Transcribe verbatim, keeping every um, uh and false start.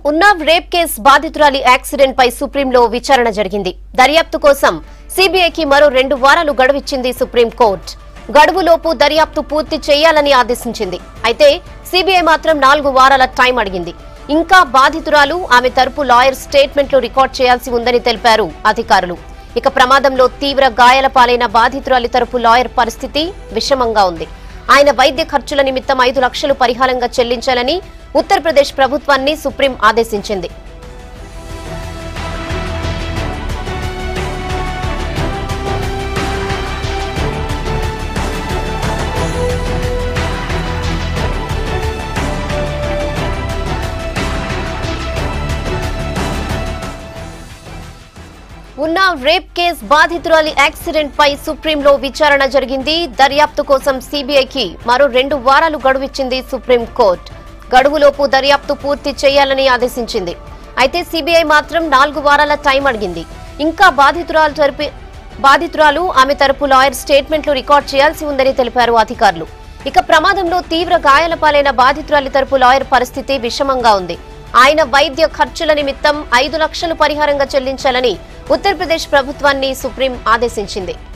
ఉన్నావ్ rape case బాధితురాలి accident పై సుప్రీంలో విచారణ జరిగింది. దర్యాప్తు కోసం సీబీఐకి మరో రెండు వారాలు గడువిచ్చింది సుప్రీంకోర్టు. గడువులోపు దర్యాప్తు పూర్తి చేయాలని ఆదేశించింది. అయితే సీబీఐ మాత్రం నాలుగు వారాల టైం అడిగింది. ఇంకా బాధితురాలు, ఆమె తరపు లాయర్ స్టేట్మెంట్లు రికార్డ్ చేయాల్సి ఉందని తెలిపారు అధికారులు. ఇక ప్రమాదంలో తీవ్ర గాయాల పాలైన బాధితురాలి తరపు లాయర్ పరిస్థితి విషమంగా ఉంది. ఆయన వైద్య ఖర్చుల నిమిత్తం ఐదు లక్షలు పరిహారంగా చెల్లించాలని ఉత్తరప్రదేశ్ ప్రభుత్వాన్ని సుప్రీం ఆదేశించింది. ఉన్నావ్ రేప్ కేసు బాధితురాలి యాక్సిడెంట్ పై సుప్రీంలో విచారణ జరిగింది. దర్యాప్తు కోసం సీబీఐకి మరో రెండు వారాలు గడువిచ్చింది సుప్రీంకోర్టు. గడువులోపు దర్యాప్తు పూర్తి చేయాలని ఆదేశించింది. అయితే సీబీఐ మాత్రం నాలుగు వారాల టైం అడిగింది. ఇంకా బాధితురాలు తరపు బాధితురాలు, ఆమె తరపు లాయర్ స్టేట్మెంట్లు రికార్డ్ చేయాల్సి ఉందని తెలిపారు అధికారులు. ఇక ప్రమాదంలో తీవ్ర గాయాల పాలైన బాధితురాలి తరపు లాయర్ పరిస్థితి విషమంగా ఉంది. ఆయన వైద్య ఖర్చుల నిమిత్తం ఐదు లక్షలు పరిహారంగా చెల్లించాలని ఉత్తరప్రదేశ్ ప్రభుత్వాన్ని సుప్రీం ఆదేశించింది.